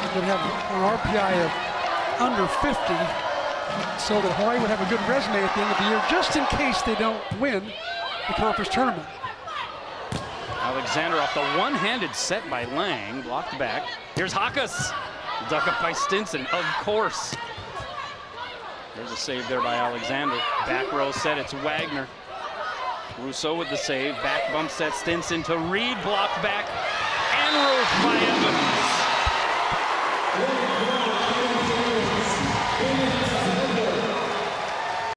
would have an RPI of under 50, so that Hawaii would have a good resume at the end of the year, just in case they don't win the conference tournament. Alexander off the one-handed set by Lang, blocked back. Here's Hakas, duck up by Stinson, of course. There's a save there by Alexander. Back row set, it's Wagner. Rousseau with the save, back bump set, Stinson to Reed, blocked back, and roofed by Evans.